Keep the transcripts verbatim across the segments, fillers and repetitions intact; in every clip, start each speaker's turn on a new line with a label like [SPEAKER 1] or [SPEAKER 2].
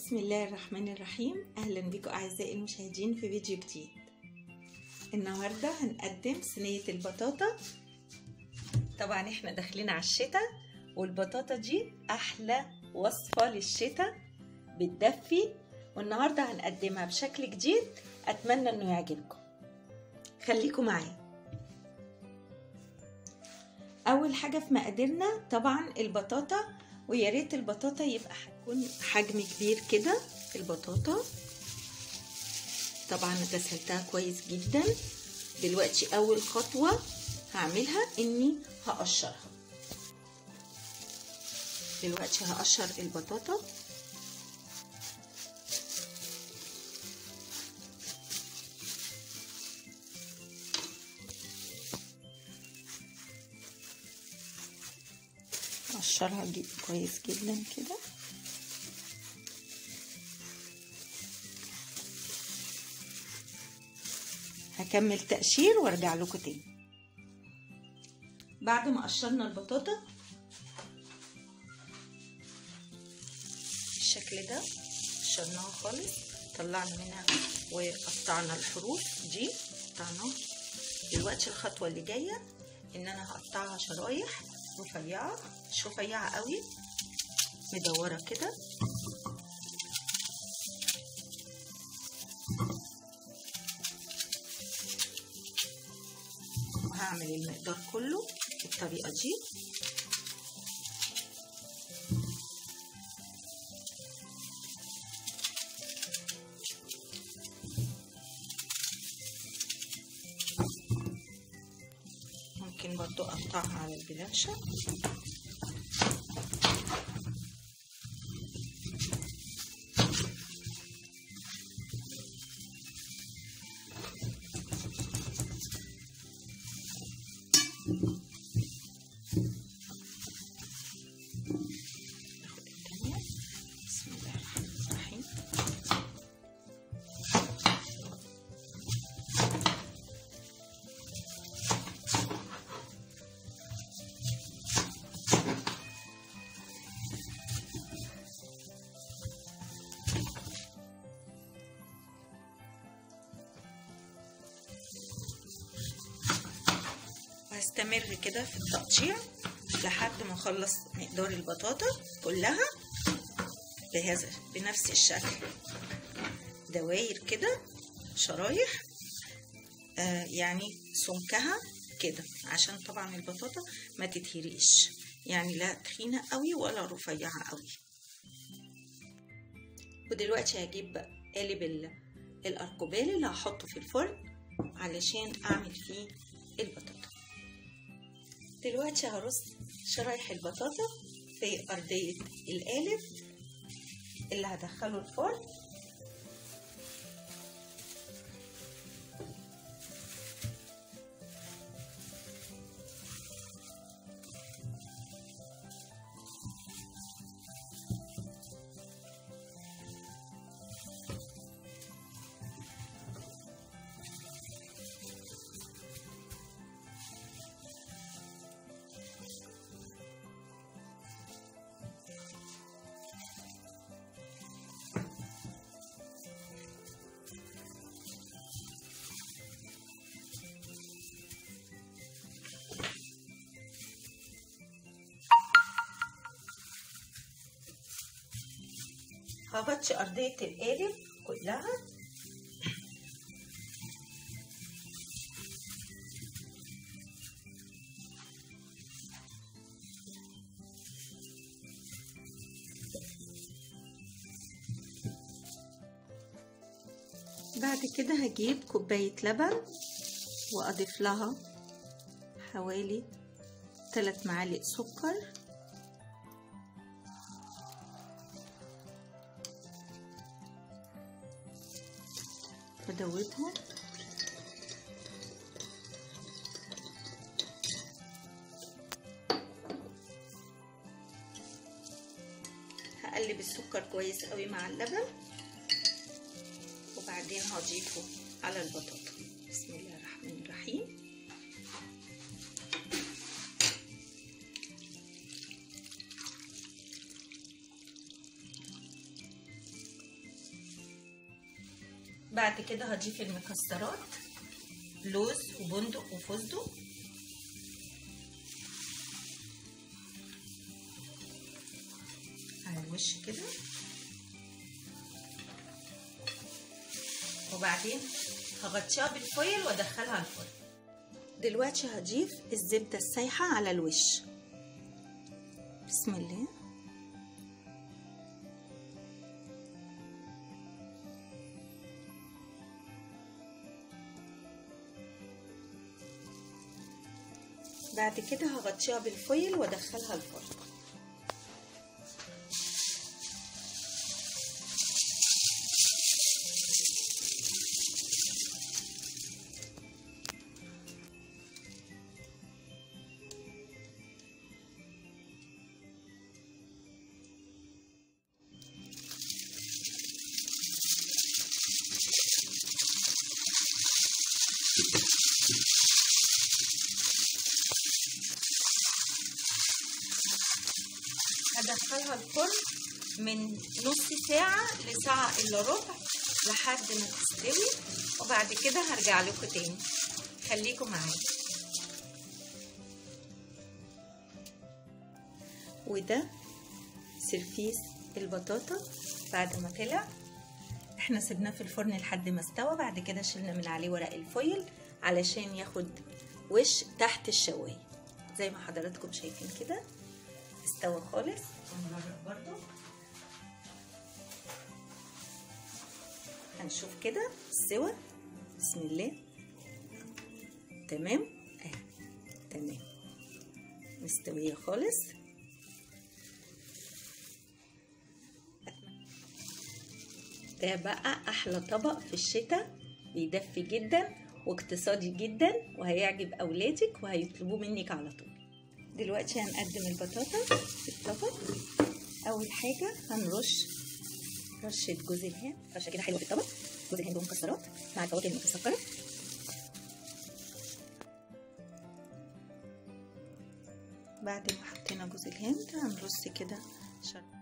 [SPEAKER 1] بسم الله الرحمن الرحيم. اهلا بكم اعزائي المشاهدين في فيديو جديد. النهارده هنقدم صينيه البطاطا. طبعا احنا داخلين على الشتاء والبطاطا دي احلى وصفه للشتاء، بتدفي، والنهارده هنقدمها بشكل جديد. اتمنى انه يعجبكم، خليكم معايا. اول حاجه في مقاديرنا طبعا البطاطا، ويا ريت البطاطا يبقى هتكون حجم كبير كده. البطاطا طبعا غسلتها كويس جدا. دلوقتي اول خطوه هعملها اني هقشرها. دلوقتي هقشر البطاطا. هقشرها كويس جدا كده. هكمل تقشير وارجع لكم تاني. بعد ما قشرنا البطاطا بالشكل ده، قشرناها خالص، طلعنا منها وقطعنا الحروف دي، قطعناها. دلوقتي الخطوه اللي جايه ان انا هقطعها شرايح رفيعه، مش رفيعه قوي، مدوره كده. وهعمل المقدار كله بالطريقه دي. ممكن برضو اقطعها على البلانشة. ناخد التانية. بسم الله الرحمن الرحيم. هستمر كده في التقطيع لحد ما اخلص مقدار البطاطا كلها بهذا بنفس الشكل، دواير كده، شرايح، آه يعني سمكها كده، عشان طبعا البطاطا ما تتهريش، يعني لا تخينه قوي ولا رفيعه قوي. ودلوقتي هجيب قالب الاركوبال اللي هحطه في الفرن علشان اعمل فيه البطاطا. دلوقتي هرص شرايح البطاطا في أرضية القالب اللي هدخله الفرن. هغطي أرضية القالب كلها. بعد كده هجيب كوباية لبن وأضيف لها حوالي ثلاث معالق سكر، بدوبهم. هقلب السكر كويس قوي مع اللبن، وبعدين هضيفه على البطاطا. بسم الله الرحمن الرحيم. بعد كده هضيف المكسرات، لوز وبندق وفستق، على الوش كده. وبعدين هغطيها بالفويل وادخلها الفرن. دلوقتي هضيف الزبدة السايحة على الوش. بسم الله. بعد كده هغطيها بالفويل وادخلها الفرن. هدخلها الفرن من نص ساعة لساعة الا ربع لحد ما تستوي، وبعد كده هرجع لكم تاني. خليكم معايا. وده سرفيس البطاطا بعد ما طلع. احنا سيبناه في الفرن لحد ما استوى، بعد كده شلنا من عليه ورق الفويل علشان ياخد وش تحت الشوايه. زي ما حضراتكم شايفين كده استوى خالص. ونجرب برضو، هنشوف كده السوا. بسم الله. تمام اهي، تمام مستويه خالص. ده بقى احلى طبق في الشتاء، بيدفي جدا واقتصادي جدا وهيعجب اولادك وهيطلبوه منك على طول. دلوقتي هنقدم البطاطا في الطبق. اول حاجه هنرش رشه جوز الهند، رشه كده حلوه في الطبق، جوز الهند ومكسرات مع الفواكه المتسكره. بعد ما حطينا جوز الهند هنرص كده شرب.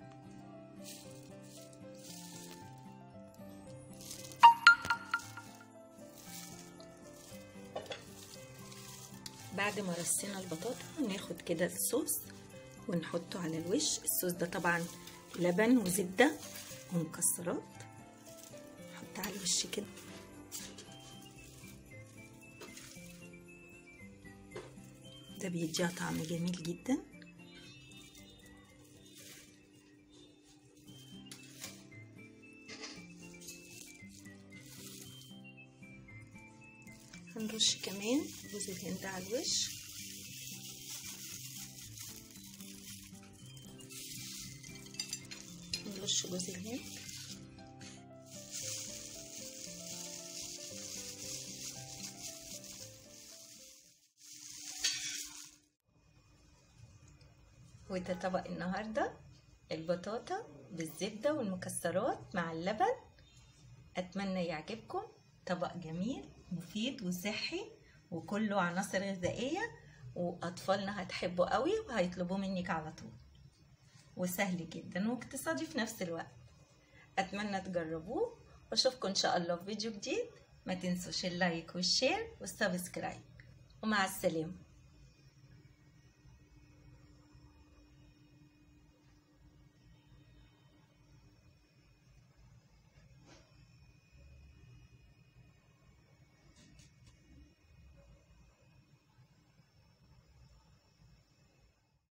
[SPEAKER 1] بعد ما رصينا البطاطا ناخد كده الصوص ونحطه على الوش. الصوص ده طبعا لبن وزبدة ومكسرات. نحط على الوش كده. ده بيديها طعم جميل جدا. هنرش كمان جوز الهند على الوش. نرش جوز الهند. وده طبق النهارده، البطاطا بالزبدة والمكسرات مع اللبن. اتمنى يعجبكم. طبق جميل مفيد وصحي وكله عناصر غذائية، واطفالنا هتحبوا قوي وهيطلبوه منك على طول، وسهل جدا واقتصادي في نفس الوقت. اتمنى تجربوه واشوفكم ان شاء الله في فيديو جديد. ما تنسوش اللايك والشير والسبسكرايب، ومع السلامة.